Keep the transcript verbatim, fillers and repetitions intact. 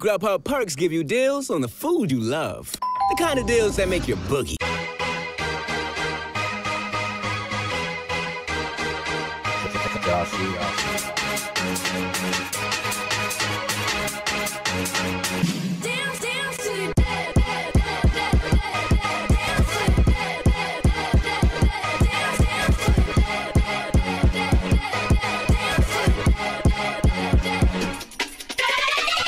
Grubhub perks give you deals on the food you love. The kind of deals that make your boogie. Y'all see, y'all see.